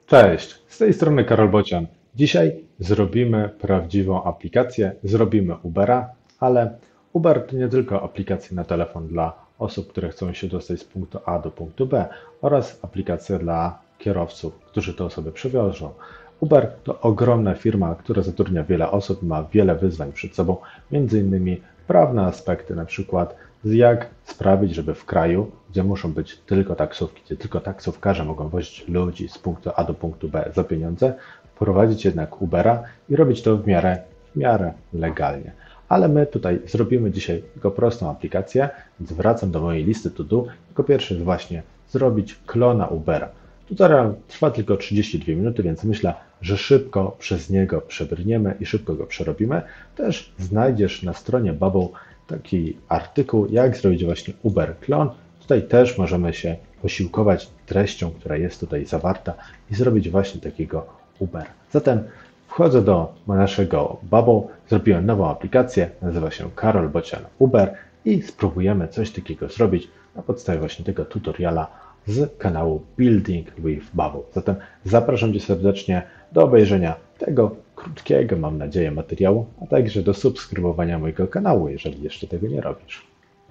Cześć, z tej strony Karol Bocian. Dzisiaj zrobimy prawdziwą aplikację, zrobimy Ubera, ale Uber to nie tylko aplikacja na telefon dla osób, które chcą się dostać z punktu A do punktu B oraz aplikacja dla kierowców, którzy te osoby przewożą. Uber to ogromna firma, która zatrudnia wiele osób, ma wiele wyzwań przed sobą, między innymi prawne aspekty, na przykład jak sprawić, żeby w kraju, gdzie muszą być tylko taksówki, gdzie tylko taksówkarze mogą wozić ludzi z punktu A do punktu B za pieniądze, wprowadzić jednak Ubera i robić to w miarę legalnie. Ale my tutaj zrobimy dzisiaj tylko prostą aplikację, więc wracam do mojej listy to do. Jako pierwszy jest właśnie zrobić klona Ubera. Tutorial trwa tylko 32 minuty, więc myślę, że szybko przez niego przebrniemy i szybko go przerobimy. Też znajdziesz na stronie Bubble taki artykuł, jak zrobić właśnie Uber Clone. Tutaj też możemy się posiłkować treścią, która jest tutaj zawarta i zrobić właśnie takiego Uber. Zatem wchodzę do naszego Bubble, zrobiłem nową aplikację, nazywa się Karol Bocian Uber i spróbujemy coś takiego zrobić na podstawie właśnie tego tutoriala z kanału Building with Bubble. Zatem zapraszam Cię serdecznie do obejrzenia tego krótkiego, mam nadzieję, materiału, a także do subskrybowania mojego kanału, jeżeli jeszcze tego nie robisz.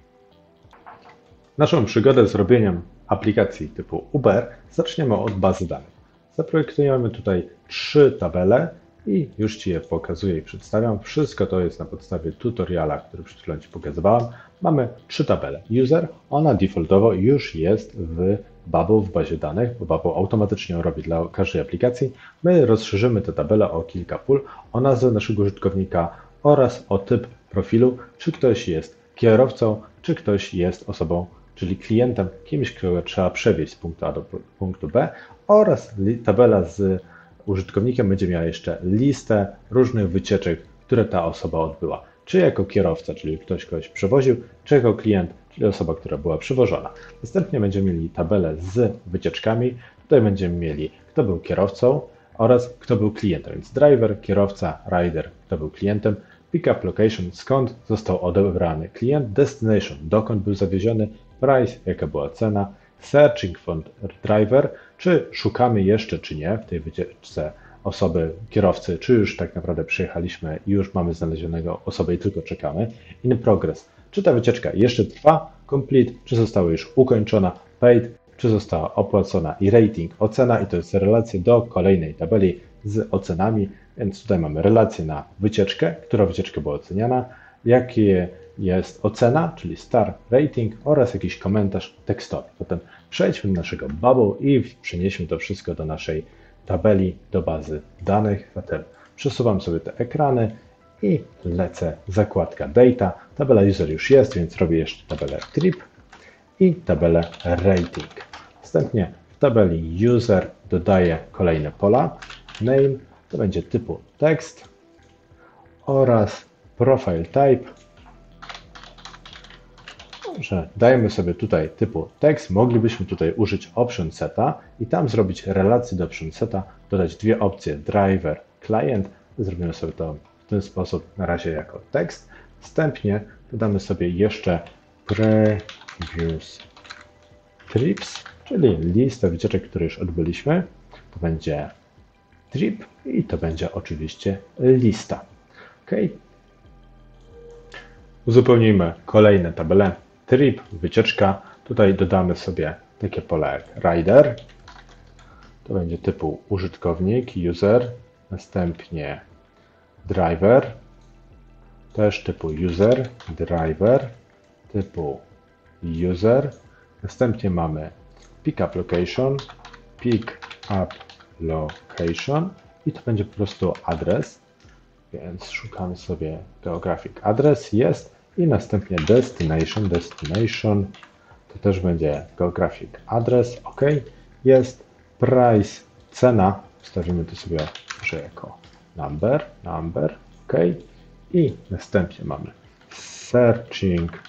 Naszą przygodę z robieniem aplikacji typu Uber zaczniemy od bazy danych. Zaprojektujemy tutaj 3 tabele i już Ci je pokazuję i przedstawiam. Wszystko to jest na podstawie tutoriala, który przed chwilą Ci pokazywałem. Mamy 3 tabele. User, ona defaultowo już jest w Bubble w bazie danych, bo Bubble automatycznie ją robi dla każdej aplikacji. My rozszerzymy tę tabelę o kilka pól, o nazwę naszego użytkownika oraz o typ profilu, czy ktoś jest kierowcą, czy ktoś jest osobą, czyli klientem, kimś, kogo trzeba przewieźć z punktu A do punktu B, oraz tabela z użytkownikiem będzie miała jeszcze listę różnych wycieczek, które ta osoba odbyła. Czy jako kierowca, czyli ktoś kogoś przewoził, czy jako klient, czyli osoba, która była przewożona. Następnie będziemy mieli tabelę z wycieczkami. Tutaj będziemy mieli, kto był kierowcą oraz kto był klientem. Więc driver, kierowca, rider, kto był klientem. Pickup location, skąd został odebrany klient. Destination, dokąd był zawieziony. Price, jaka była cena. Searching for driver, czy szukamy jeszcze, czy nie w tej wycieczce osoby, kierowcy, czy już tak naprawdę przyjechaliśmy i już mamy znalezionego osobę i tylko czekamy. In progress, czy ta wycieczka jeszcze trwa, complete, czy została już ukończona, paid, czy została opłacona i rating, ocena, i to jest relacja do kolejnej tabeli z ocenami, więc tutaj mamy relację na wycieczkę, która wycieczka była oceniana, jakie jest ocena, czyli star rating oraz jakiś komentarz tekstowy. Zatem przejdźmy do naszego Bubble i przenieśmy to wszystko do naszej tabeli, do bazy danych. Zatem przesuwam sobie te ekrany i lecę zakładka Data. Tabela User już jest, więc robię jeszcze tabelę Trip i tabelę Rating. Następnie w tabeli User dodaję kolejne pola. Name to będzie typu tekst oraz Profile Type, że dajemy sobie tutaj typu tekst, moglibyśmy tutaj użyć option seta i tam zrobić relację do option seta, dodać dwie opcje driver, client. Zrobimy sobie to w ten sposób na razie jako tekst. Wstępnie dodamy sobie jeszcze previous trips, czyli listę wycieczek, które już odbyliśmy. To będzie trip i to będzie oczywiście lista. OK. Uzupełnijmy kolejne tabele. Trip, wycieczka. Tutaj dodamy sobie takie pole jak rider. To będzie typu użytkownik, user. Następnie driver. Też typu user, driver. Typu user. Następnie mamy pickup location. Pick up location. I to będzie po prostu adres. Więc szukamy sobie geographic address. Jest. I następnie destination, to też będzie geographic address, OK, jest price, cena, wstawimy to sobie może jako number, OK, i następnie mamy searching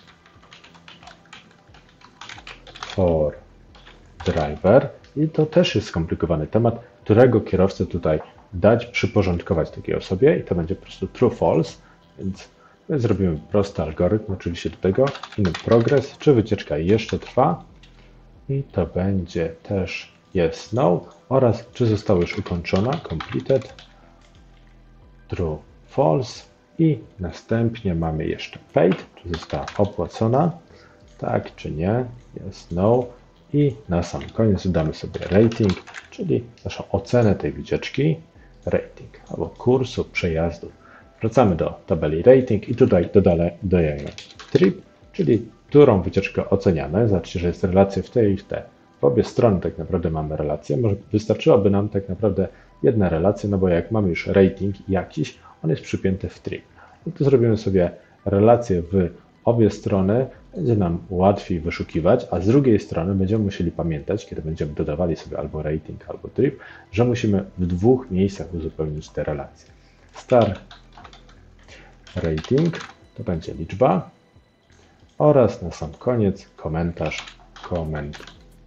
for driver i to też jest skomplikowany temat, którego kierowcę tutaj dać, przyporządkować takiej osobie i to będzie po prostu true, false, więc zrobimy prosty algorytm oczywiście do tego. In progress, czy wycieczka jeszcze trwa i to będzie też yes, no oraz czy została już ukończona, completed, true, false i następnie mamy jeszcze paid, czy została opłacona, tak czy nie, yes, no i na sam koniec dodamy sobie rating, czyli naszą ocenę tej wycieczki, rating albo kursu przejazdu. Wracamy do tabeli rating i tutaj dodajemy trip, czyli którą wycieczkę oceniamy. Zobaczcie, że jest relacja w tej i w te. W obie strony tak naprawdę mamy relację. Może wystarczyłaby nam tak naprawdę jedna relacja, no bo jak mamy już rating jakiś, on jest przypięty w trip. No to zrobimy sobie relację w obie strony, będzie nam łatwiej wyszukiwać, a z drugiej strony będziemy musieli pamiętać, kiedy będziemy dodawali sobie albo rating, albo trip, że musimy w dwóch miejscach uzupełnić te relacje. Star rating to będzie liczba oraz na sam koniec komentarz, koment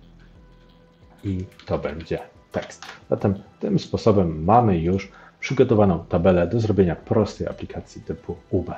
i to będzie tekst. Zatem tym sposobem mamy już przygotowaną tabelę do zrobienia prostej aplikacji typu Uber.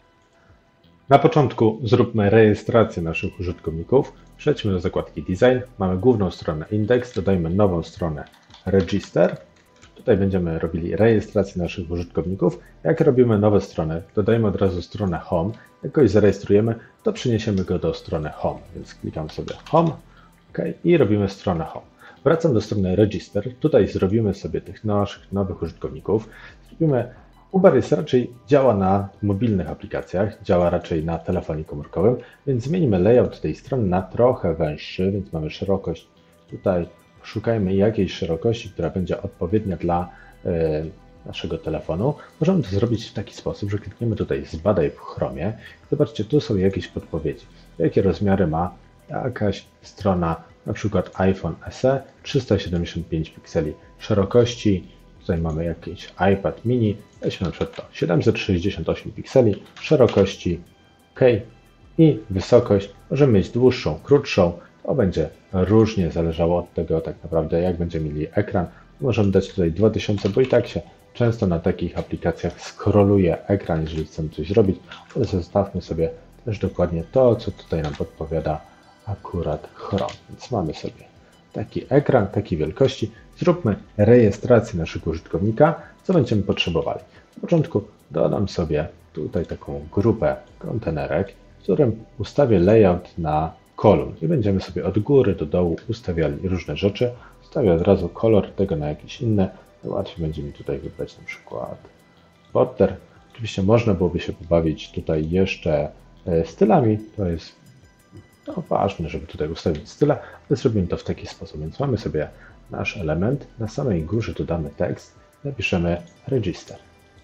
Na początku zróbmy rejestrację naszych użytkowników. Przejdźmy do zakładki Design. Mamy główną stronę Index, dodajmy nową stronę Register. Tutaj będziemy robili rejestrację naszych użytkowników. Jak robimy nowe strony, dodajmy od razu stronę Home. Jak kogoś zarejestrujemy, to przeniesiemy go do strony Home. Więc klikam sobie Home i robimy stronę Home. Wracam do strony Register. Tutaj zrobimy sobie tych naszych nowych użytkowników. Uber raczej działa na mobilnych aplikacjach, działa raczej na telefonie komórkowym, więc zmienimy layout tej strony na trochę węższy, więc mamy szerokość. Tutaj szukajmy jakiejś szerokości, która będzie odpowiednia dla naszego telefonu. Możemy to zrobić w taki sposób, że klikniemy tutaj zbadaj w Chromie. Zobaczcie, tu są jakieś podpowiedzi. Jakie rozmiary ma jakaś strona, na przykład iPhone SE, 375 pikseli szerokości. Tutaj mamy jakiś iPad mini, weźmy na przykład to 768 pikseli szerokości, OK. I wysokość możemy mieć dłuższą, krótszą, to będzie różnie zależało od tego tak naprawdę jak będziemy mieli ekran. Możemy dać tutaj 2000, bo i tak się często na takich aplikacjach scrolluje ekran, jeżeli chcemy coś zrobić, ale zostawmy sobie też dokładnie to, co tutaj nam podpowiada akurat Chrome. Więc mamy sobie taki ekran, takiej wielkości. Zróbmy rejestrację naszego użytkownika, co będziemy potrzebowali. Na początku dodam sobie tutaj taką grupę kontenerek, w którym ustawię layout na kolumn i będziemy sobie od góry do dołu ustawiali różne rzeczy. Ustawię od razu kolor tego na jakieś inne. Łatwiej będzie mi tutaj wybrać na przykład border. Oczywiście można byłoby się pobawić tutaj jeszcze stylami. To jest ważne, żeby tutaj ustawić style, ale zrobimy to w taki sposób. Więc mamy sobie nasz element. Na samej górze dodamy tekst. Napiszemy register.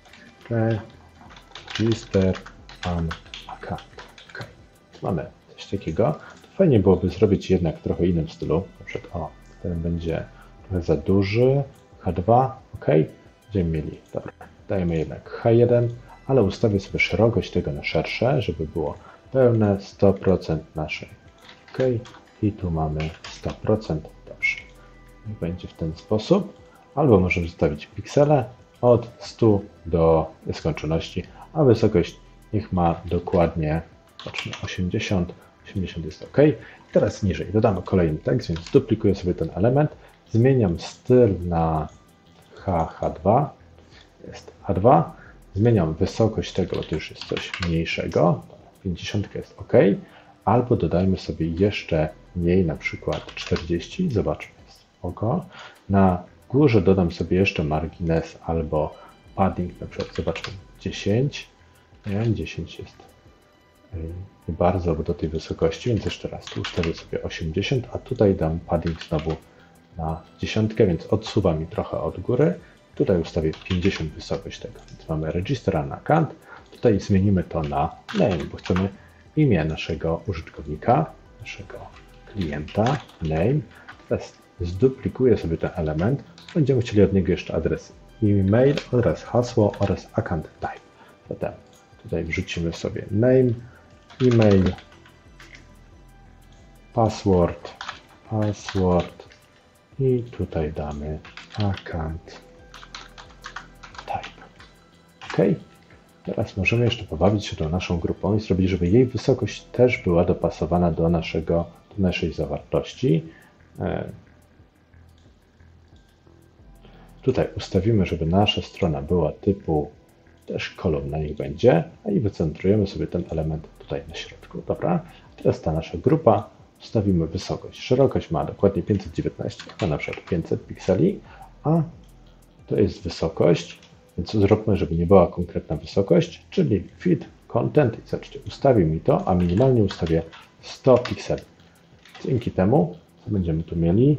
Register an account. OK. Mamy coś takiego. Fajnie byłoby zrobić jednak w trochę innym stylu. Na przykład, ten będzie trochę za duży. H2. OK. Będziemy mieli, dobra, dajemy jednak H1, ale ustawię sobie szerokość tego na szersze, żeby było pełne 100% naszej. OK. I tu mamy 100%. Dobrze. Niech będzie w ten sposób. Albo możemy zostawić piksele od 100 do nieskończoności, a wysokość niech ma dokładnie 80. 80 jest OK. Teraz niżej dodamy kolejny tekst, więc duplikuję sobie ten element. Zmieniam styl na H2. Jest H2. Zmieniam wysokość tego, bo to już jest coś mniejszego. 50 jest OK. Albo dodajmy sobie jeszcze mniej, na przykład 40. Zobaczmy, jest OK. Na górze dodam sobie jeszcze margines albo padding, na przykład zobaczmy 10. Nie, 10 jest nie bardzo do tej wysokości, więc jeszcze raz tu ustawię sobie 80, a tutaj dam padding znowu na 10, więc odsuwa mi trochę od góry. Tutaj ustawię 50 wysokość tego, więc mamy register an account. Tutaj zmienimy to na name, bo chcemy imię naszego użytkownika, naszego klienta, name. Teraz zduplikuję sobie ten element. Będziemy chcieli od niego jeszcze adres e-mail oraz hasło oraz account type. Zatem tutaj wrzucimy sobie name, e-mail, password i tutaj damy account type. OK. Teraz możemy jeszcze pobawić się tą naszą grupą i zrobić, żeby jej wysokość też była dopasowana do naszej zawartości. Tutaj ustawimy, żeby nasza strona była typu też kolumna, niech będzie, a i wycentrujemy sobie ten element tutaj na środku. Dobra, teraz ta nasza grupa, ustawimy wysokość. Szerokość ma dokładnie 519, a na przykład 500 pikseli, a to jest wysokość, więc zróbmy, żeby nie była konkretna wysokość, czyli fit content i zobaczcie, ustawi mi to, a minimalnie ustawię 100 pikseli. Dzięki temu, co będziemy tu mieli?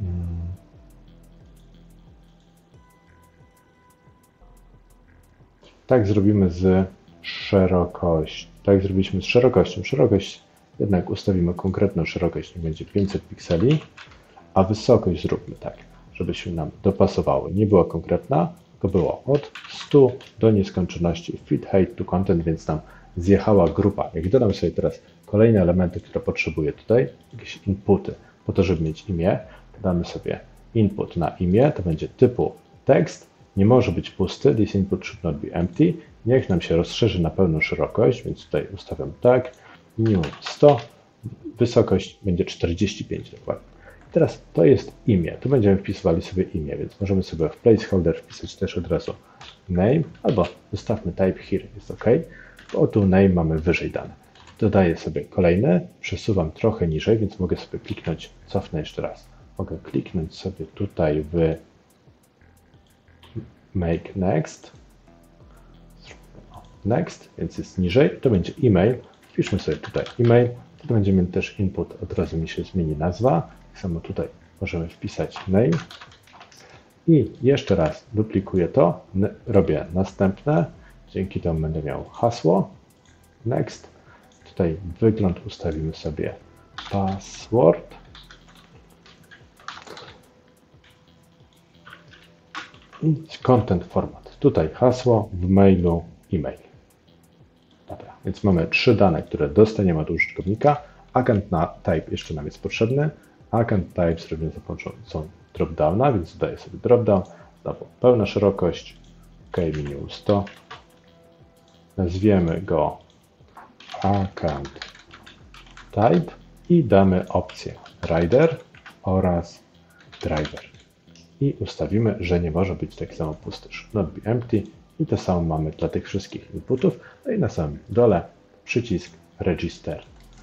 Tak zrobimy z szerokością. Tak zrobiliśmy z szerokością. Szerokość jednak ustawimy konkretną szerokość, nie będzie 500 pikseli, a wysokość zróbmy tak, żeby się nam dopasowało. Nie była konkretna, tylko było od 100 do nieskończoności fit height to content, więc nam zjechała grupa. Jak dodam sobie teraz kolejne elementy, które potrzebuję tutaj, jakieś inputy, po to, żeby mieć imię, dodamy sobie input na imię, to będzie typu tekst, nie może być pusty, this input should not be empty, niech nam się rozszerzy na pełną szerokość, więc tutaj ustawiam tak, minimum 100, wysokość będzie 45 dokładnie. Teraz to jest imię, tu będziemy wpisywali sobie imię, więc możemy sobie w placeholder wpisać też od razu name, albo zostawmy type here, jest OK, bo tu name mamy wyżej dane. Dodaję sobie kolejne, przesuwam trochę niżej, więc mogę sobie kliknąć, cofnę jeszcze raz. Mogę kliknąć sobie tutaj w Make Next, Next, więc jest niżej, to będzie e-mail, wpiszmy sobie tutaj e-mail, to będziemy mieli też input, od razu mi się zmieni nazwa, tak samo tutaj możemy wpisać name i jeszcze raz duplikuję to, robię następne, dzięki temu będę miał hasło, next, tutaj wygląd ustawimy sobie password, i content format. Tutaj hasło, w mailu e-mail. Dobra, więc mamy 3 dane, które dostaniemy od użytkownika. Account na type jeszcze nam jest potrzebny. Account type zrobimy za pomocą dropdowna, więc dodaję sobie dropdown. Znowu pełna szerokość, OK, minimum 100. Nazwiemy go account type i damy opcję rider oraz driver. I ustawimy, że nie może być tak samo pusty, not be empty i to samo mamy dla tych wszystkich inputów. No i na samym dole przycisk register.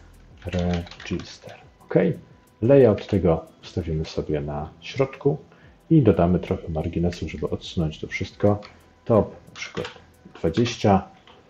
OK. Layout tego ustawimy sobie na środku i dodamy trochę marginesu, żeby odsunąć to wszystko. Top na przykład 20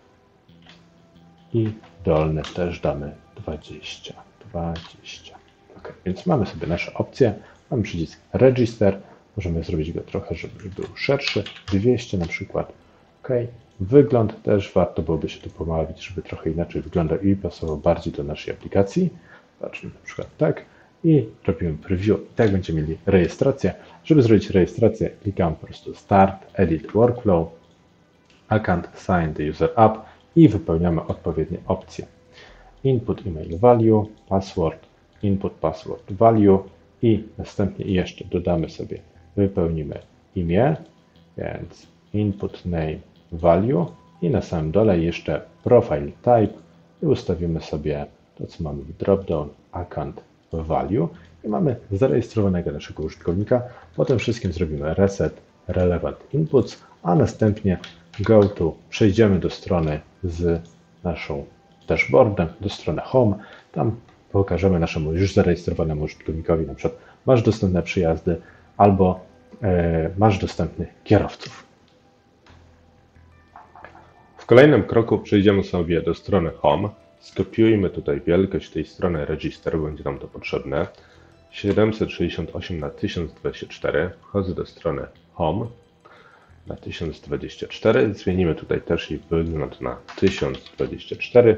i dolny też damy 20. OK, więc mamy sobie nasze opcje. Mamy przycisk register. Możemy zrobić go trochę, żeby był szerszy, 200 na przykład. OK. Wygląd też warto byłoby się tu pomawiać, żeby trochę inaczej wyglądał i pasował bardziej do naszej aplikacji. Zobaczmy na przykład tak. I robimy preview. I tak będziemy mieli rejestrację. Żeby zrobić rejestrację, klikam po prostu Start, Edit Workflow, Account, Sign the User Up i wypełniamy odpowiednie opcje. Input email value, password, input password value i następnie jeszcze dodamy sobie, wypełnimy imię, więc input name value i na samym dole jeszcze profile type i ustawimy sobie to, co mamy w dropdown, account value i mamy zarejestrowanego naszego użytkownika. Po tym wszystkim zrobimy reset relevant inputs, a następnie go to przejdziemy do strony z naszą dashboardem, do strony home. Tam pokażemy naszemu już zarejestrowanemu użytkownikowi, na przykład masz dostępne przyjazdy albo masz dostępnych kierowców. W kolejnym kroku przejdziemy sobie do strony home. Skopiujmy tutaj wielkość tej strony register, będzie nam to potrzebne. 768 na 1024. Wchodzę do strony home na 1024. Zmienimy tutaj też jej wygląd na 1024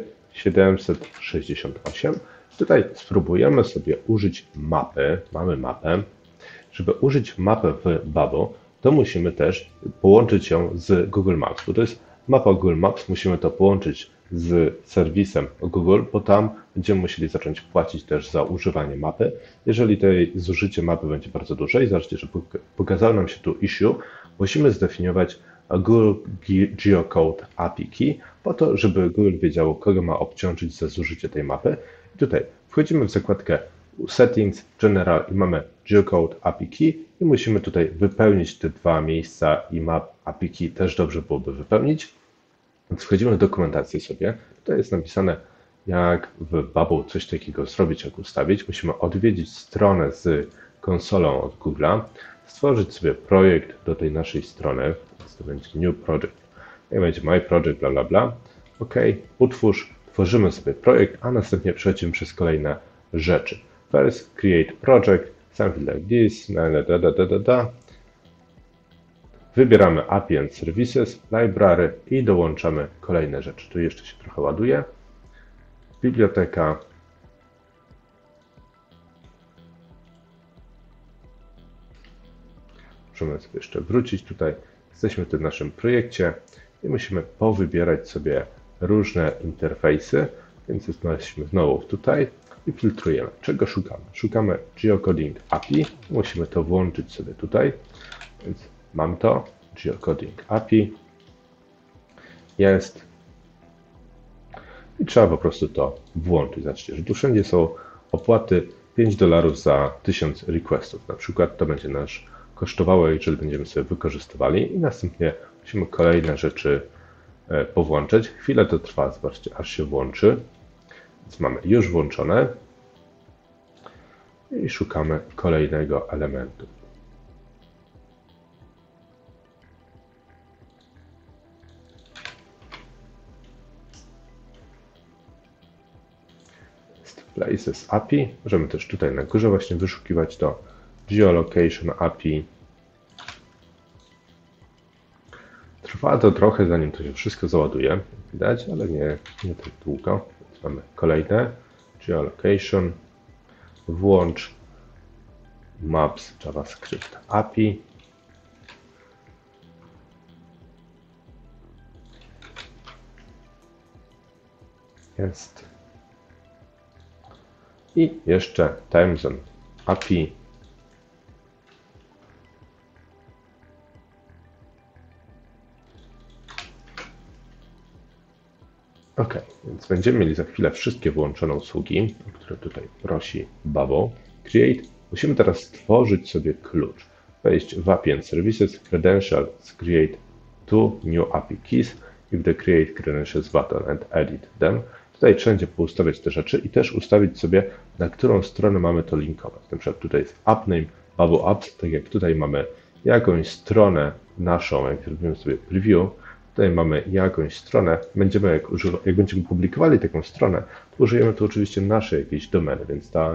768. Tutaj spróbujemy sobie użyć mapy. Mamy mapę. Żeby użyć mapę w Babo, to musimy też połączyć ją z Google Maps, bo to jest mapa Google Maps. Musimy to połączyć z serwisem Google, bo tam będziemy musieli zacząć płacić też za używanie mapy. Jeżeli to zużycie mapy będzie bardzo duże i zobaczcie, że pokazało nam się tu issue, musimy zdefiniować Google Geocode API Key po to, żeby Google wiedziało, kogo ma obciążyć za zużycie tej mapy. I tutaj wchodzimy w zakładkę Settings, General i mamy Geocode API Key i musimy tutaj wypełnić te dwa miejsca i map API Key też dobrze byłoby wypełnić. Więc wchodzimy w dokumentację sobie. Tutaj jest napisane, jak w Bubble coś takiego zrobić, jak ustawić. Musimy odwiedzić stronę z konsolą od Google'a, stworzyć sobie projekt do tej naszej strony, więc to będzie New Project, i będzie My Project, bla, bla, bla. OK, utwórz, tworzymy sobie projekt, a następnie przechodzimy przez kolejne rzeczy. First, create project, something like this, Wybieramy API and Services, Library i dołączamy kolejne rzeczy. Tu jeszcze się trochę ładuje. Biblioteka. Możemy sobie jeszcze wrócić tutaj. Jesteśmy w tym naszym projekcie i musimy powybierać sobie różne interfejsy, więc jesteśmy znowu tutaj i filtrujemy. Czego szukamy? Szukamy Geocoding API. Musimy to włączyć sobie tutaj, więc mam to. Geocoding API jest i trzeba po prostu to włączyć. Zobaczcie, że tu wszędzie są opłaty $5 za 1000 requestów. Na przykład to będzie nas kosztowało, jeżeli będziemy sobie wykorzystywali i następnie musimy kolejne rzeczy powłączać. Chwilę to trwa, zobaczcie, aż się włączy. Więc mamy już włączone i szukamy kolejnego elementu. Places API. Możemy też tutaj na górze właśnie wyszukiwać to Geolocation API. Trwa to trochę, zanim to się wszystko załaduje, widać, ale nie tak długo. Więc mamy kolejne Geolocation. Włącz Maps JavaScript API. Jest. I jeszcze TimeZone API. OK, więc będziemy mieli za chwilę wszystkie włączone usługi, o które tutaj prosi Bubble. Create. Musimy teraz stworzyć sobie klucz. Wejść w API and Services, Credentials, Create two new API keys with the Create Credentials button and edit them. Tutaj wszędzie poustawiać te rzeczy i też ustawić sobie, na którą stronę mamy to linkować. Na przykład tutaj jest app name, Bubble Apps, tak jak tutaj mamy jakąś stronę naszą, jak zrobimy sobie preview, tutaj mamy jakąś stronę, jak będziemy publikowali taką stronę, to użyjemy tu oczywiście naszej jakiejś domeny, więc ta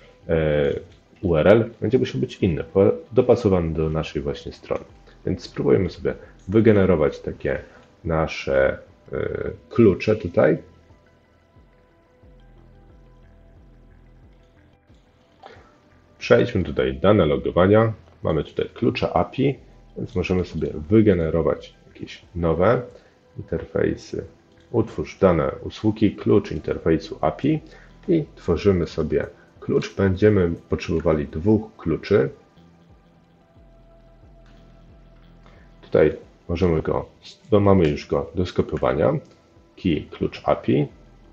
URL będzie musiał być inny, dopasowany do naszej właśnie strony. Więc spróbujemy sobie wygenerować takie nasze klucze tutaj. Przejdźmy tutaj dane logowania. Mamy tutaj klucze API, więc możemy sobie wygenerować jakieś nowe interfejsy. Utwórz dane usługi, klucz interfejsu API i tworzymy sobie klucz. Będziemy potrzebowali dwóch kluczy. Tutaj mamy już go do skopiowania. Key, klucz API.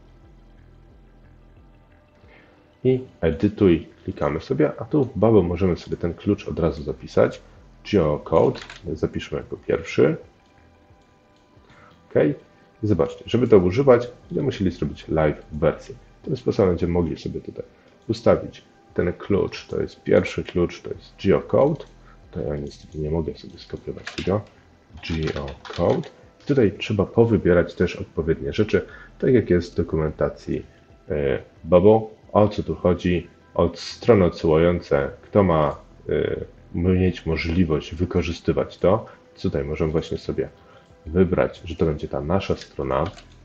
I edytuj, klikamy sobie, a tu w Bubble możemy sobie ten klucz od razu zapisać. Geocode, zapiszmy jako pierwszy. OK. I zobaczcie, żeby to używać, będziemy musieli zrobić live wersję. Tym sposobem będziemy mogli sobie tutaj ustawić ten klucz, to jest pierwszy klucz, to jest Geocode. Tutaj ja niestety nie mogę sobie skopiować tego. Geocode. I tutaj trzeba powybierać też odpowiednie rzeczy, tak jak jest w dokumentacji Bubble. O co tu chodzi? Od strony odsyłające, kto ma mieć możliwość wykorzystywać to. Tutaj możemy właśnie sobie wybrać, że to będzie ta nasza strona.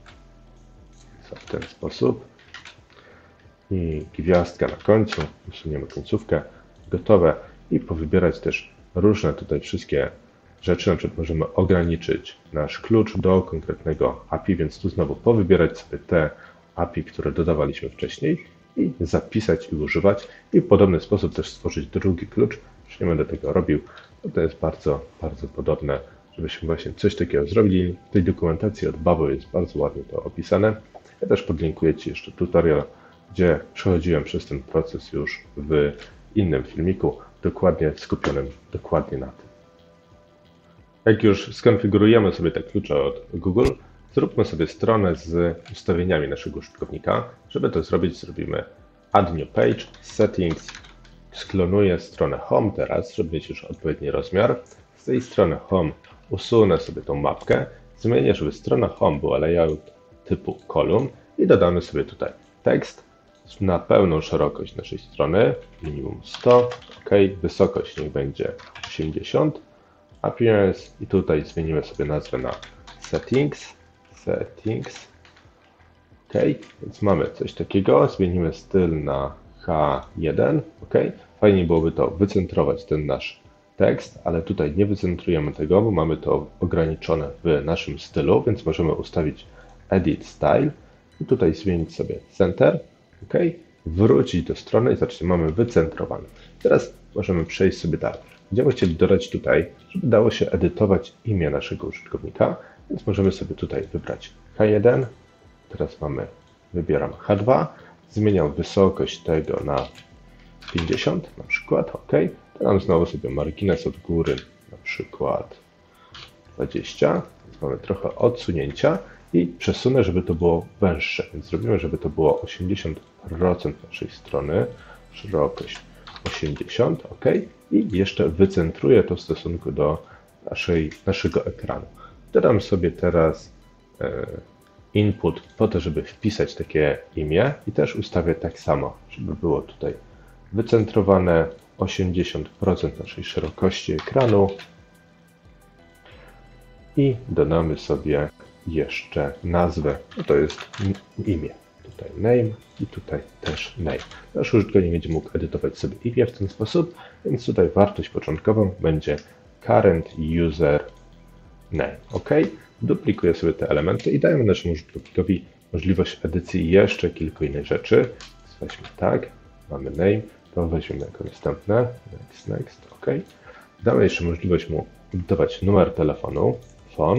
W ten sposób. I gwiazdka na końcu. Usuniemy końcówkę. Gotowe. I powybierać też różne tutaj wszystkie rzeczy. Na przykład możemy ograniczyć nasz klucz do konkretnego API, więc tu znowu powybierać sobie te API, które dodawaliśmy wcześniej i zapisać i używać. I w podobny sposób też stworzyć drugi klucz. Już nie będę tego robił. To jest bardzo, bardzo podobne, żebyśmy właśnie coś takiego zrobili. W tej dokumentacji od Bubble jest bardzo ładnie to opisane. Ja też podlinkuję Ci jeszcze tutorial, gdzie przechodziłem przez ten proces już w innym filmiku, dokładnie skupionym dokładnie na tym. Jak już skonfigurujemy sobie te klucze od Google, zróbmy sobie stronę z ustawieniami naszego użytkownika. Żeby to zrobić, zrobimy Add New Page, Settings, sklonuję stronę Home teraz, żeby mieć już odpowiedni rozmiar. Z tej strony Home usunę sobie tą mapkę, zmienię, żeby strona Home była layout typu kolumn i dodamy sobie tutaj tekst na pełną szerokość naszej strony, minimum 100, OK, wysokość niech będzie 80, Appearance i tutaj zmienimy sobie nazwę na Settings, OK, więc mamy coś takiego, zmienimy styl na H1, OK, fajnie byłoby to wycentrować ten nasz tekst, ale tutaj nie wycentrujemy tego, bo mamy to ograniczone w naszym stylu, więc możemy ustawić Edit Style i tutaj zmienić sobie Center, OK, wrócić do strony i zobaczcie, mamy wycentrowane. Teraz możemy przejść sobie dalej. Będziemy chcieli dodać tutaj, żeby dało się edytować imię naszego użytkownika, więc możemy sobie tutaj wybrać H1, teraz wybieram H2, zmieniam wysokość tego na 50 na przykład, OK, dodam znowu sobie margines od góry, na przykład 20, więc mamy trochę odsunięcia i przesunę, żeby to było węższe, więc zrobimy, żeby to było 80% naszej strony, szerokość 80, OK, i jeszcze wycentruję to w stosunku do naszego ekranu. Dodam sobie teraz input po to, żeby wpisać takie imię i też ustawię tak samo, żeby było tutaj wycentrowane 80% naszej szerokości ekranu i dodamy sobie jeszcze nazwę, to jest imię. Tutaj name i tutaj też name. Nasz użytkownik będzie mógł edytować sobie imię w ten sposób, więc tutaj wartość początkową będzie current user name. OK, duplikuję sobie te elementy i dajemy naszemu użytkownikowi możliwość edycji jeszcze kilku innych rzeczy. Więc weźmy tak, mamy name, to weźmiemy jako następne, next, OK. Damy jeszcze możliwość mu edytować numer telefonu, phone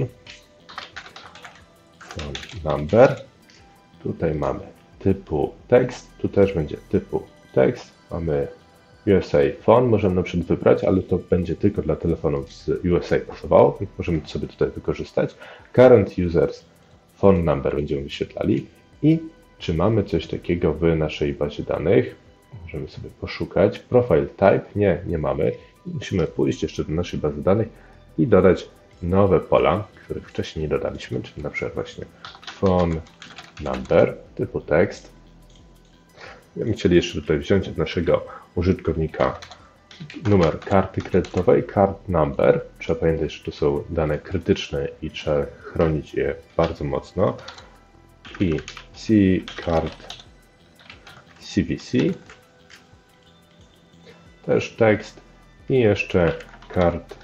number. Tutaj mamy typu tekst, tu też będzie typu tekst, mamy USA phone, możemy na przykład wybrać, ale to będzie tylko dla telefonów z USA pasowało, więc możemy sobie tutaj wykorzystać. Current users phone number będziemy wyświetlali i czy mamy coś takiego w naszej bazie danych, możemy sobie poszukać. Profile type, nie mamy. Musimy pójść jeszcze do naszej bazy danych i dodać nowe pola, których wcześniej nie dodaliśmy, czyli na przykład właśnie phone number typu tekst. Będziemy chcieli jeszcze tutaj wziąć od naszego użytkownika numer karty kredytowej, card number. Trzeba pamiętać, że to są dane krytyczne i trzeba chronić je bardzo mocno. I card CVC. Też tekst. I jeszcze card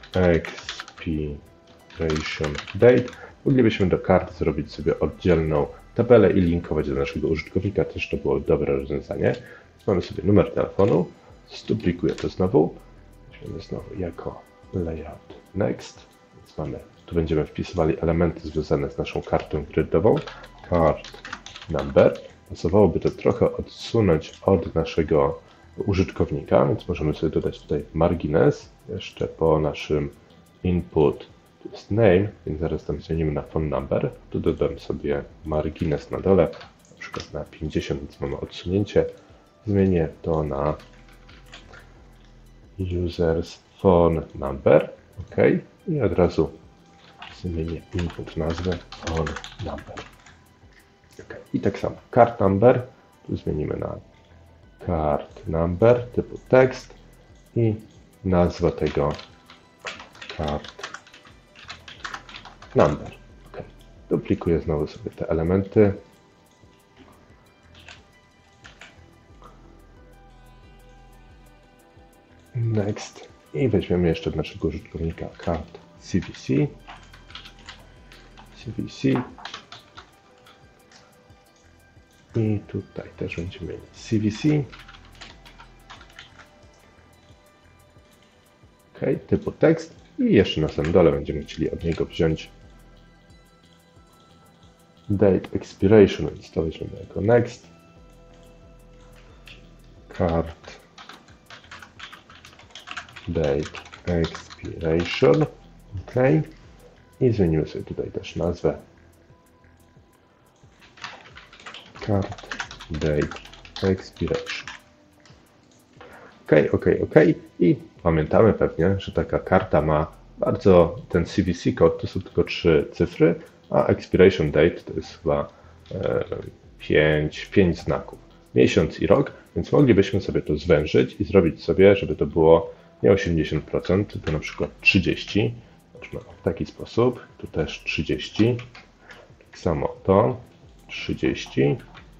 expiration date. Moglibyśmy do kart zrobić sobie oddzielną tabelę i linkować do naszego użytkownika. Też to było dobre rozwiązanie. Mamy sobie numer telefonu. Zduplikuję to znowu. Weźmiemy znowu jako layout next. Więc tu będziemy wpisywali elementy związane z naszą kartą kredytową. Card number. Pasowałoby to trochę odsunąć od naszego użytkownika, więc możemy sobie dodać tutaj margines. Jeszcze po naszym input to jest name, więc zaraz tam zmienimy na phone number. Tu dodam sobie margines na dole, na przykład na 50, więc mamy odsunięcie. Zmienię to na users phone number, OK, i od razu zmienię input nazwę phone number. OK, i tak samo card number, tu zmienimy na card number typu tekst i nazwa tego card number. OK, duplikuję znowu sobie te elementy. Next. I weźmiemy jeszcze od naszego użytkownika card CVC. I tutaj też będziemy mieli CVC. OK, typu tekst. I jeszcze na samym dole będziemy chcieli od niego wziąć date expiration, więc to weźmiemy jako next. card date expiration. OK. I zmienimy sobie tutaj też nazwę. Card date expiration. OK. I pamiętamy pewnie, że taka karta ma bardzo, ten CVC kod to są tylko 3 cyfry, a expiration date to jest chyba 5 znaków. Miesiąc i rok, więc moglibyśmy sobie to zwężyć i zrobić sobie, żeby to było nie 80%, tylko na przykład 30%. Zobaczmy w taki sposób. Tu też 30. Tak samo to 30.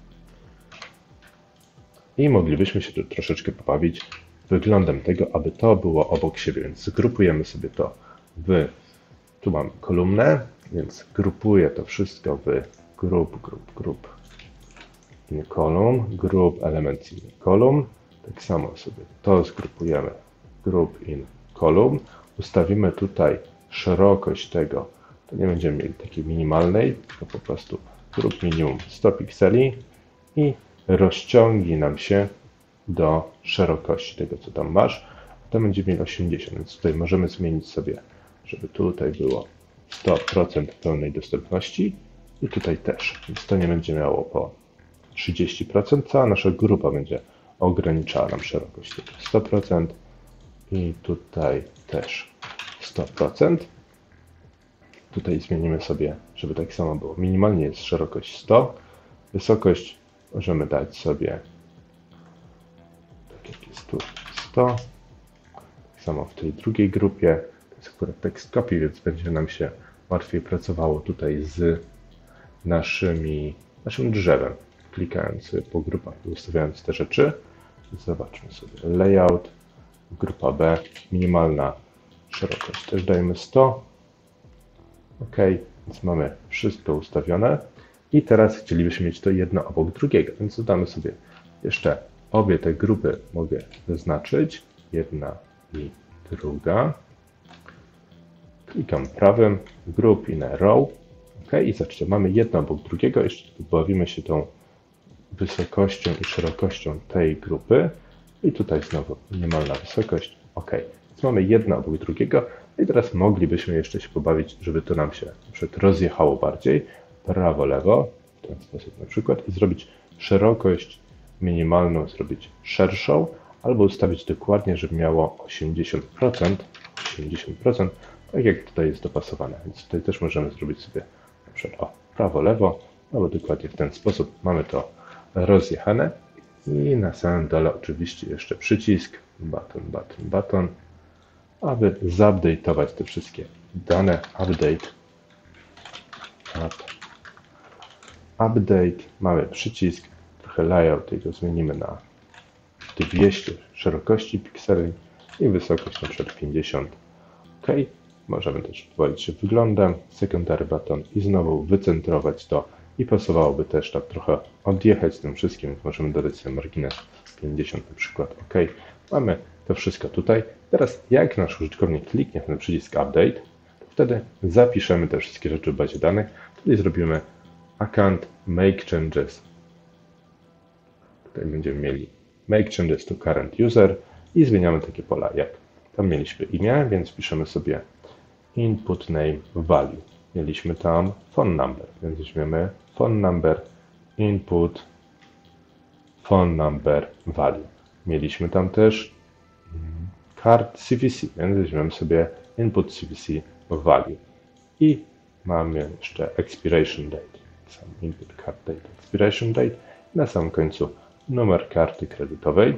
I moglibyśmy się tu troszeczkę pobawić wyglądem tego, aby to było obok siebie, więc zgrupujemy sobie to tu mamy kolumnę, więc grupuję to wszystko w group in column, group elements in column. Tak samo sobie to zgrupujemy group in column. Ustawimy tutaj szerokość tego, to nie będziemy mieli takiej minimalnej, tylko po prostu group minimum 100 pikseli i rozciągnij nam się do szerokości tego, co tam masz. To będziemy mieli 80, więc tutaj możemy zmienić sobie, żeby tutaj było 100% pełnej dostępności i tutaj też, więc to nie będzie miało po 30%, cała nasza grupa będzie ograniczała nam szerokość tego 100% i tutaj też 100%. Tutaj zmienimy sobie, żeby tak samo było. Minimalnie jest szerokość 100, wysokość możemy dać sobie, tak jak jest tu, 100. Tak samo w tej drugiej grupie, to jest akurat tekst copy, więc będzie nam się łatwiej pracowało tutaj z naszym drzewem, klikając sobie po grupach i ustawiając te rzeczy. Zobaczmy sobie layout, grupa B, minimalna szerokość też dajemy 100. OK, więc mamy wszystko ustawione i teraz chcielibyśmy mieć to jedno obok drugiego, więc dodamy sobie jeszcze obie te grupy, mogę zaznaczyć, jedna i druga. Klikam prawym, group in a row. OK, i zobaczcie, mamy jedno obok drugiego, jeszcze bawimy się tą wysokością i szerokością tej grupy i tutaj znowu minimalna wysokość. OK, więc mamy jedno obok drugiego i teraz moglibyśmy jeszcze się pobawić, żeby to nam się na przykład rozjechało bardziej, prawo, lewo, w ten sposób na przykład i zrobić szerokość minimalną, zrobić szerszą albo ustawić dokładnie, żeby miało 80%, tak jak tutaj jest dopasowane, więc tutaj też możemy zrobić sobie na przykład prawo, lewo, albo dokładnie w ten sposób mamy to rozjechane i na samym dole oczywiście jeszcze przycisk button, aby zupdate'ować te wszystkie dane, update, mamy przycisk, trochę layout tego zmienimy na 200 szerokości pikseli i wysokość na przykład 50. OK, możemy też powolić się wyglądem, secondary button i znowu wycentrować to i pasowałoby też tak trochę odjechać tym wszystkim, więc możemy dodać sobie margines 50 na przykład. OK, mamy to wszystko tutaj. Teraz jak nasz użytkownik kliknie w ten przycisk update, to wtedy zapiszemy te wszystkie rzeczy w bazie danych. Tutaj zrobimy account make changes. Tutaj będziemy mieli make changes to current user i zmieniamy takie pola jak tam mieliśmy imię, więc piszemy sobie input name value. Mieliśmy tam phone number, więc weźmiemy phone number input phone number value. Mieliśmy tam też card CVC, więc weźmiemy sobie input CVC value. I mamy jeszcze expiration date, sam input card date, expiration date. Na samym końcu numer karty kredytowej,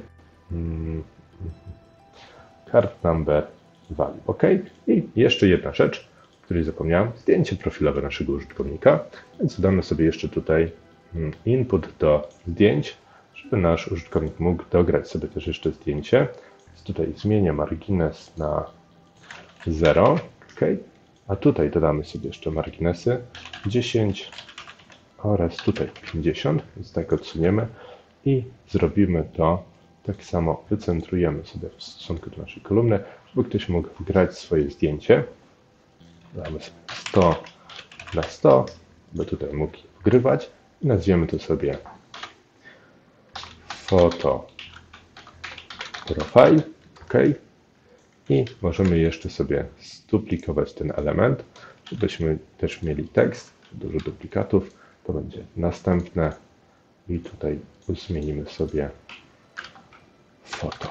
card number value. OK. I jeszcze jedna rzecz, o której zapomniałem, zdjęcie profilowe naszego użytkownika, więc dodamy sobie jeszcze tutaj input do zdjęć, żeby nasz użytkownik mógł dograć sobie też jeszcze zdjęcie. Więc tutaj zmienię margines na 0. OK. A tutaj dodamy sobie jeszcze marginesy 10 oraz tutaj 50, więc tak odsuniemy i zrobimy to tak samo, wycentrujemy sobie w stosunku do naszej kolumny, żeby ktoś mógł wgrać swoje zdjęcie. Damy sobie 100 na 100, by tutaj mógł wgrywać i nazwiemy to sobie foto profile, OK. I możemy jeszcze sobie zduplikować ten element, żebyśmy też mieli tekst, dużo duplikatów, to będzie następne i tutaj zmienimy sobie foto.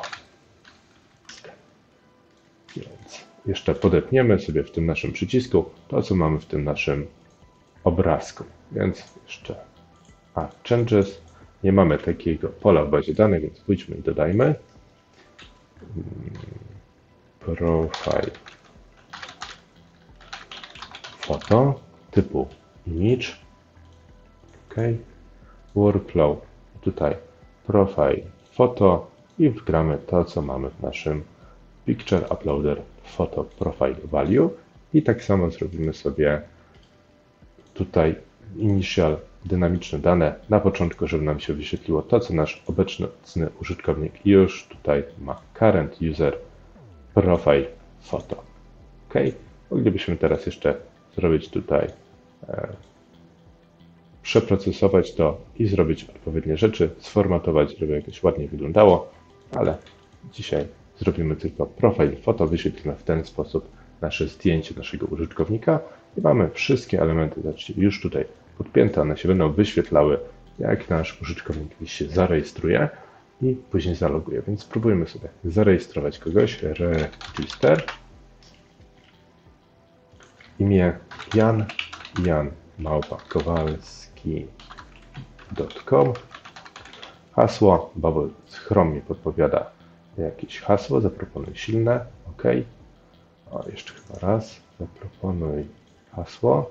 Więc jeszcze podepniemy sobie w tym naszym przycisku to, co mamy w tym naszym obrazku. Więc jeszcze changes. Nie mamy takiego pola w bazie danych, więc pójdźmy i dodajmy. Profile foto typu image. OK. Workflow. Tutaj profile foto i wgramy to, co mamy w naszym Picture Uploader Photo Profile Value. I tak samo zrobimy sobie tutaj initial dynamiczne dane na początku, żeby nam się wyświetliło to, co nasz obecny użytkownik już tutaj ma. Current User Profile Photo. OK. Moglibyśmy teraz jeszcze zrobić tutaj, przeprocesować to i zrobić odpowiednie rzeczy, sformatować, żeby jakoś ładnie wyglądało, ale dzisiaj zrobimy tylko profil foto, wyświetlimy w ten sposób nasze zdjęcie naszego użytkownika i mamy wszystkie elementy, zobaczcie, już tutaj podpięte, one się będą wyświetlały, jak nasz użytkownik się zarejestruje i później zaloguje. Więc spróbujmy sobie zarejestrować kogoś. Register. Imię Jan Kowalski.com. Hasło, bo Chrome mi podpowiada jakieś hasło, zaproponuj silne, OK. O, jeszcze chyba raz, zaproponuj hasło.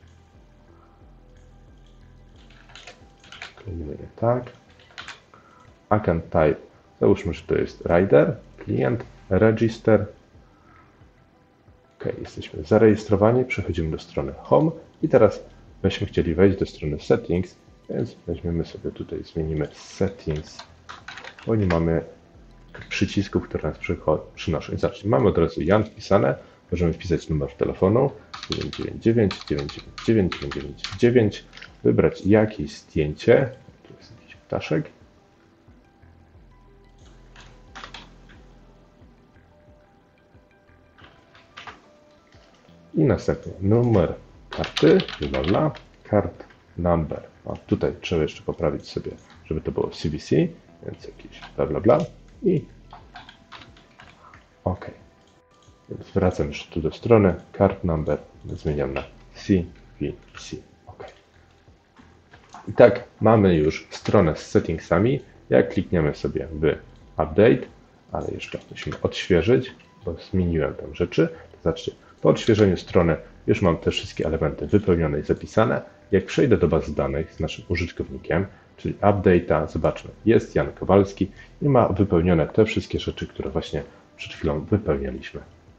Klejmy je tak. Account type, załóżmy, że to jest rider, klient, register. OK, jesteśmy zarejestrowani, przechodzimy do strony Home i teraz byśmy chcieli wejść do strony Settings, więc weźmiemy sobie tutaj, zmienimy Settings, bo nie mamy przycisków, które nas przynoszą. I zobaczcie, mamy od razu Jan wpisane, możemy wpisać numer telefonu 999 999 999, wybrać jakieś zdjęcie, tu jest jakiś ptaszek. I następnie numer karty, bla, card number. O, tutaj trzeba jeszcze poprawić sobie, żeby to było CVC, więc jakieś bla i OK. Więc wracam już tu do strony, card number zmieniam na CVC. OK. I tak mamy już stronę z settingsami. Jak klikniemy sobie w update, ale jeszcze musimy odświeżyć, bo zmieniłem tam rzeczy. To zobaczcie, po odświeżeniu strony już mam te wszystkie elementy wypełnione i zapisane. Jak przejdę do bazy danych z naszym użytkownikiem, czyli update'a, zobaczmy, jest Jan Kowalski i ma wypełnione te wszystkie rzeczy, które właśnie przed chwilą wypełnialiśmy.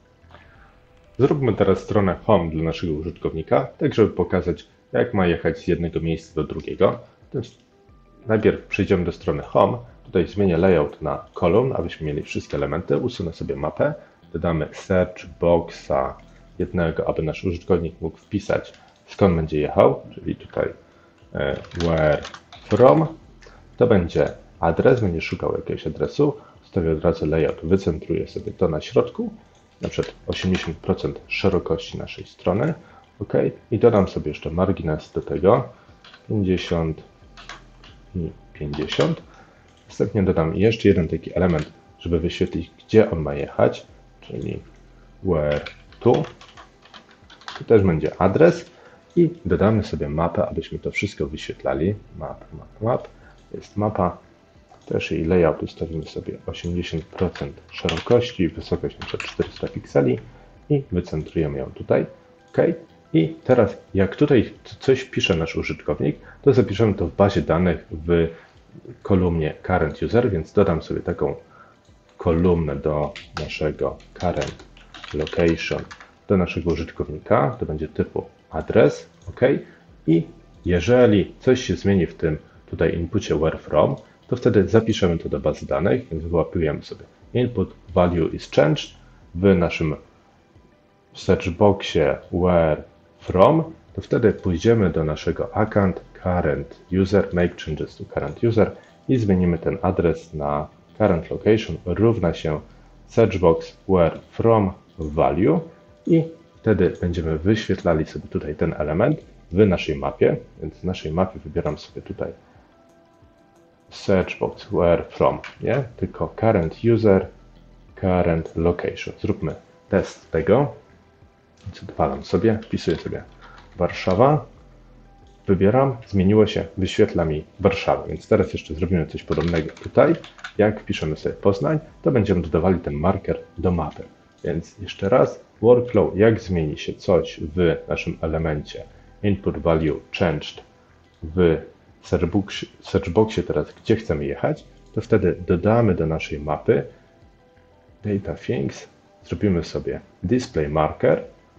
Zróbmy teraz stronę Home dla naszego użytkownika, tak żeby pokazać, jak ma jechać z jednego miejsca do drugiego. Więc najpierw przejdziemy do strony Home, tutaj zmienię layout na kolumn, abyśmy mieli wszystkie elementy, usunę sobie mapę, dodamy search boxa jednego, aby nasz użytkownik mógł wpisać, skąd będzie jechał, czyli tutaj where from, to będzie adres, będzie szukał jakiegoś adresu, ustawię od razu layout, wycentruję sobie to na środku, na przykład 80% szerokości naszej strony, OK, i dodam sobie jeszcze margines do tego, 50 i 50. Następnie dodam jeszcze jeden taki element, żeby wyświetlić, gdzie on ma jechać, czyli where to. Tu też będzie adres i dodamy sobie mapę, abyśmy to wszystko wyświetlali. Map. Jest mapa. Też jej layout ustawimy sobie 80% szerokości, wysokość na przykład 400 pikseli i wycentrujemy ją tutaj. OK. I teraz jak tutaj coś pisze nasz użytkownik, to zapiszemy to w bazie danych w kolumnie current user, więc dodam sobie taką kolumnę do naszego current location, do naszego użytkownika, to będzie typu adres, OK. I jeżeli coś się zmieni w tym tutaj inpucie where from, to wtedy zapiszemy to do bazy danych, więc wyłapujemy sobie input value is changed w naszym search boxie where from, to wtedy pójdziemy do naszego account current user, make changes to current user i zmienimy ten adres na current location równa się searchbox where from value i wtedy będziemy wyświetlali sobie tutaj ten element w naszej mapie, więc w naszej mapie wybieram sobie tutaj searchbox where from, nie? Tylko current user, current location. Zróbmy test tego. Więc odpalam sobie, wpisuję sobie Warszawa, wybieram, zmieniło się, wyświetla mi Warszawę. Więc teraz jeszcze zrobimy coś podobnego tutaj. Jak wpiszemy sobie Poznań, to będziemy dodawali ten marker do mapy. Więc jeszcze raz, workflow, jak zmieni się coś w naszym elemencie input value changed w searchboxie teraz, gdzie chcemy jechać, to wtedy dodamy do naszej mapy data things, zrobimy sobie display marker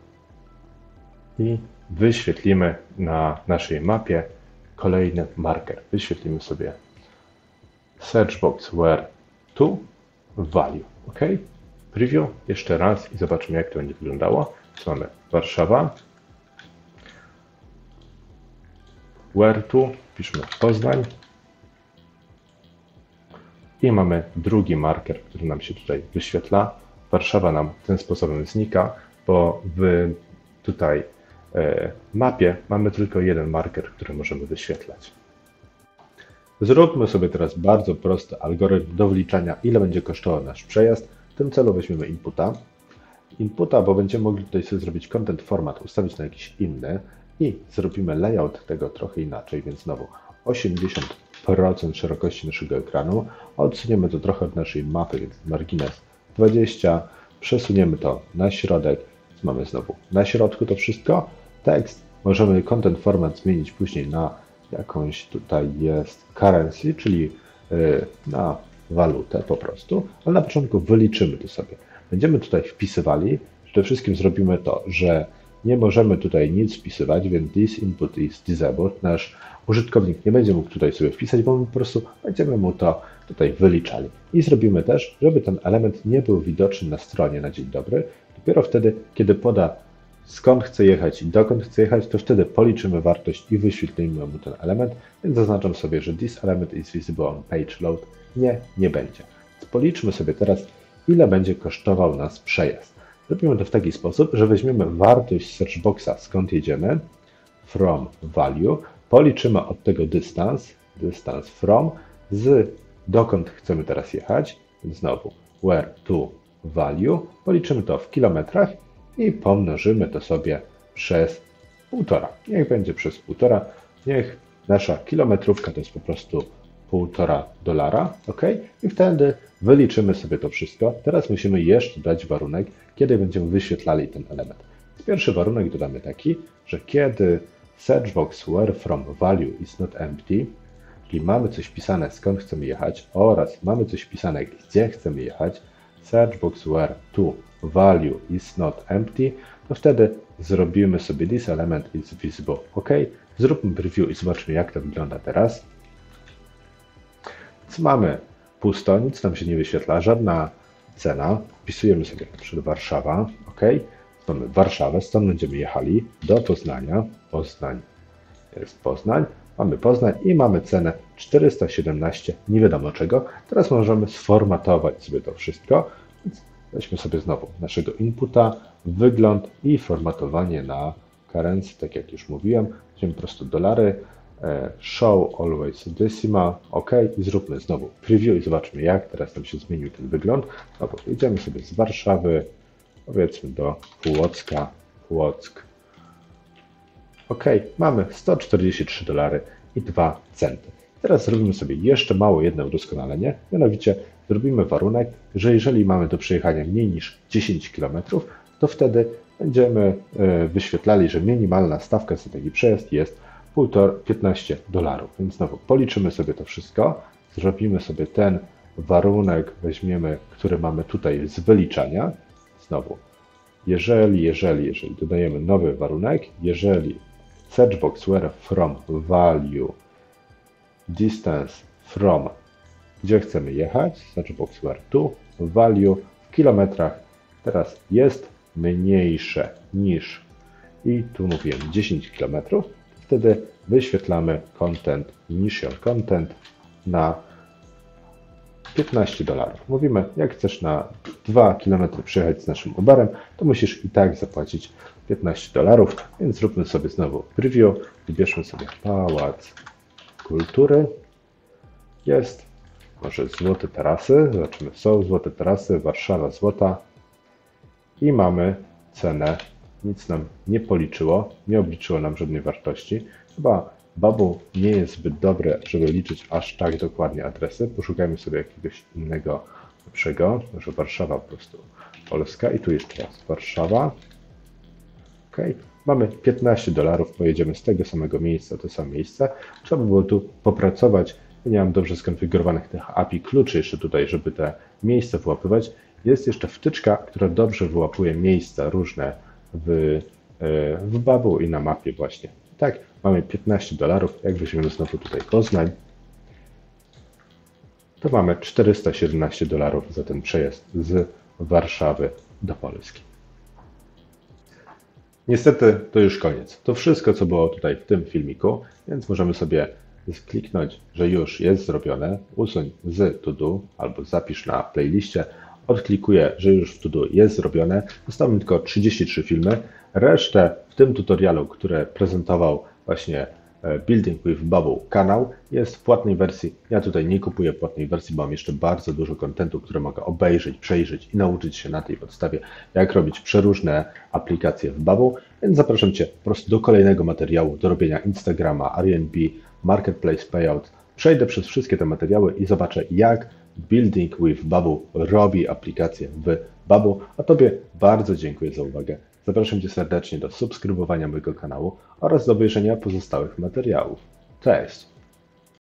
i wyświetlimy na naszej mapie kolejny marker. Wyświetlimy sobie searchbox where to value. OK? Preview jeszcze raz i zobaczymy, jak to będzie wyglądało. Tu mamy Warszawa. Where to, piszmy Poznań. I mamy drugi marker, który nam się tutaj wyświetla. Warszawa nam tym sposobem znika, bo w tutaj mapie mamy tylko jeden marker, który możemy wyświetlać. Zróbmy sobie teraz bardzo prosty algorytm do wliczania, ile będzie kosztował nasz przejazd. W tym celu weźmiemy inputa, bo będziemy mogli tutaj sobie zrobić content format, ustawić na jakiś inny i zrobimy layout tego trochę inaczej, więc znowu 80% szerokości naszego ekranu, odsuniemy to trochę od naszej mapy, więc margines 20, przesuniemy to na środek, mamy znowu na środku to wszystko, tekst, możemy content format zmienić później na jakąś, tutaj jest currency, czyli na walutę po prostu, ale na początku wyliczymy to sobie. Będziemy tutaj wpisywali, przede wszystkim zrobimy to, że nie możemy tutaj nic wpisywać, więc this input is disabled. Nasz użytkownik nie będzie mógł tutaj sobie wpisać, bo my po prostu będziemy mu to tutaj wyliczali. I zrobimy też, żeby ten element nie był widoczny na stronie na dzień dobry. Dopiero wtedy, kiedy poda skąd chce jechać i dokąd chce jechać, to wtedy policzymy wartość i wyświetlimy mu ten element, więc zaznaczam sobie, że this element is visible on page load. Nie będzie. Więc policzmy sobie teraz, ile będzie kosztował nas przejazd. Zrobimy to w taki sposób, że weźmiemy wartość searchboxa, skąd jedziemy, from value, policzymy od tego dystans from, z dokąd chcemy teraz jechać, więc znowu where to value, policzymy to w kilometrach i pomnożymy to sobie przez 1,5. Niech będzie przez 1,5, niech nasza kilometrówka to jest po prostu $1,5, ok? I wtedy wyliczymy sobie to wszystko. Teraz musimy jeszcze dać warunek, kiedy będziemy wyświetlali ten element. Pierwszy warunek dodamy taki, że kiedy searchbox where from value is not empty, czyli mamy coś wpisane, skąd chcemy jechać, oraz mamy coś wpisane, gdzie chcemy jechać, searchbox where to value is not empty, to wtedy zrobimy sobie this element is visible. OK? Zróbmy preview i zobaczmy, jak to wygląda teraz. Więc mamy pusto, nic nam się nie wyświetla, żadna cena. Wpisujemy sobie na przykład Warszawa. OK? Mamy Warszawę, stąd będziemy jechali do Poznania. Poznań jest Poznań. Mamy Poznań i mamy cenę 417, nie wiadomo czego. Teraz możemy sformatować sobie to wszystko. Więc weźmy sobie znowu naszego inputa, wygląd i formatowanie na currency, tak jak już mówiłem. Weźmiemy po prostu dolary, show always decimal, OK i zróbmy znowu preview i zobaczmy, jak teraz nam się zmienił ten wygląd. No bo idziemy sobie z Warszawy, powiedzmy do Płocka, Płock. OK, mamy $143 i 2 centy. Teraz zrobimy sobie jeszcze jedno udoskonalenie, mianowicie zrobimy warunek, że jeżeli mamy do przejechania mniej niż 10 km, to wtedy będziemy wyświetlali, że minimalna stawka za taki przejazd jest $15. Więc znowu policzymy sobie to wszystko, zrobimy sobie ten warunek, weźmiemy, który mamy tutaj z wyliczania. Znowu, jeżeli dodajemy nowy warunek, jeżeli searchbox where from value distance from, gdzie chcemy jechać, searchbox where to value w kilometrach teraz jest mniejsze niż, i tu mówiłem 10 km, wtedy wyświetlamy content, initial content na $15. Mówimy, jak chcesz na 2 km przejechać z naszym Uberem, to musisz i tak zapłacić $15, więc zróbmy sobie znowu preview, wybierzmy sobie Pałac Kultury, jest, może Złote Tarasy, zobaczymy, są Złote Tarasy, Warszawa Złota i mamy cenę, nic nam nie policzyło, nie obliczyło nam żadnej wartości, chyba Bubble nie jest zbyt dobre, żeby liczyć aż tak dokładnie adresy. Poszukajmy sobie jakiegoś innego lepszego. Może Warszawa po prostu Polska. I tu jest teraz Warszawa. Ok. Mamy $15. Pojedziemy z tego samego miejsca, to samo miejsce. Trzeba by było tu popracować. Ja nie mam dobrze skonfigurowanych tych API kluczy jeszcze tutaj, żeby te miejsca wyłapywać. Jest jeszcze wtyczka, która dobrze wyłapuje miejsca różne w Bubble i na mapie właśnie. Tak, mamy $15, jak weźmiemy znowu tutaj Poznań, to mamy $417 za ten przejazd z Warszawy do Polski. Niestety to już koniec. To wszystko, co było tutaj w tym filmiku, więc możemy sobie kliknąć, że już jest zrobione, usuń z to do albo zapisz na playliście, odklikuję, że już w to do jest zrobione. Zostały tylko 33 filmy. Resztę w tym tutorialu, które prezentował właśnie Building with Bubble kanał, jest w płatnej wersji. Ja tutaj nie kupuję płatnej wersji, bo mam jeszcze bardzo dużo kontentu, które mogę obejrzeć, przejrzeć i nauczyć się na tej podstawie, jak robić przeróżne aplikacje w Bubble. Więc zapraszam Cię po prostu do kolejnego materiału, do robienia Instagrama, Airbnb, Marketplace Payout. Przejdę przez wszystkie te materiały i zobaczę, jak Building with Bubble robi aplikację w Bubble. A Tobie bardzo dziękuję za uwagę. Zapraszam Cię serdecznie do subskrybowania mojego kanału oraz do obejrzenia pozostałych materiałów. Cześć!